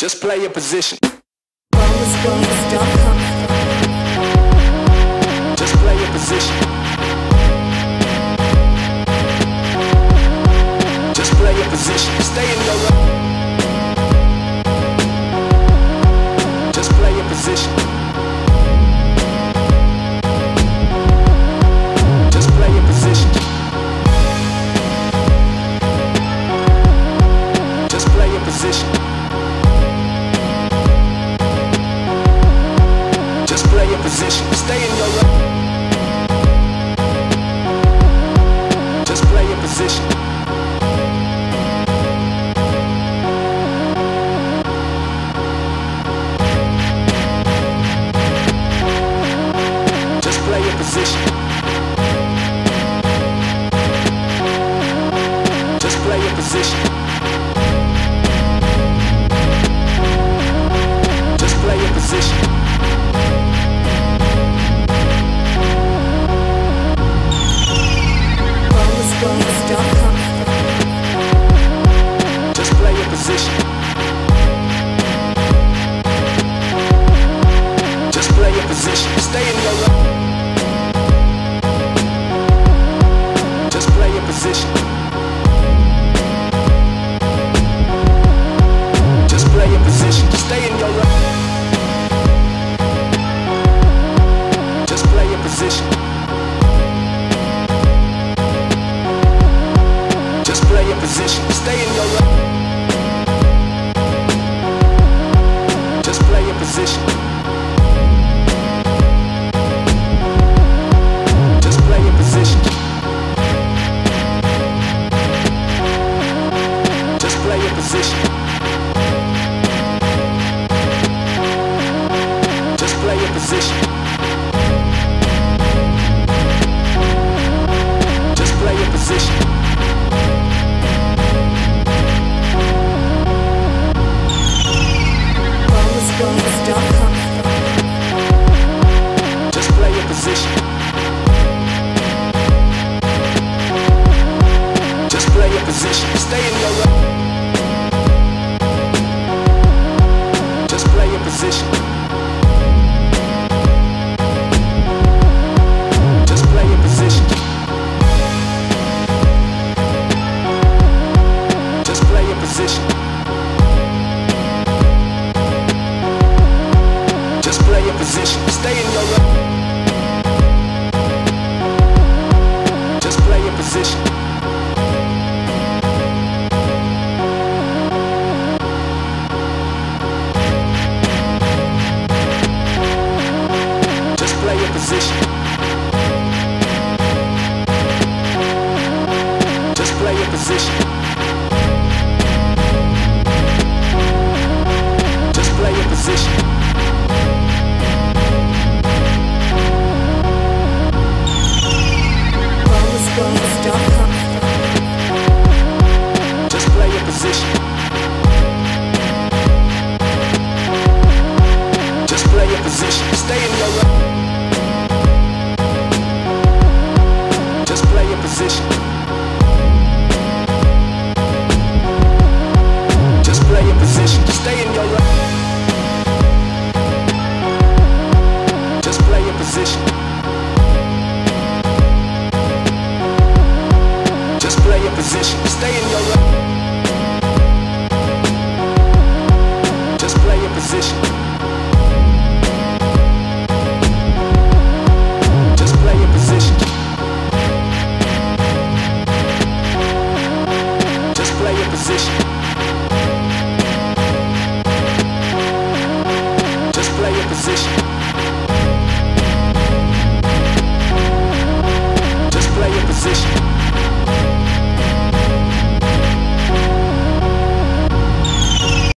Just play your position. BonusBonus.com. Just play your position. Just play your position. Stay in your lane. Just play your position. Just play your position. Just play your position. Just play your position. Stay in your lane. Just play your position. Just play your position. Just play your position. Just play your position. BonusBonus.com. Just play your position. Just play your position. Stay in your lane. Just play your position. Just play your position. Stay in your lane. Just play your position. Just play your position. Stay in your lane. Just play your position. Just play your position. Just play your position. Just play your position. Just play your position. BonusBonus.com. Just play your position. Just play your position. Stay in your lane. Just play your position. Just play your position. Just play your position. Just play your position. Stay in your lane. Just play your position. Just play your position. Just play your position. Just play your position. BonusBonus.com. Just play your position. Just play your position. Stay in your lane. Just play your position. Just play your position. Stay in your lane. Just play your position. Just play your position. Stay in your lane. Just play your position. Just play your position. Just play your position. Just play your position. Just play your position.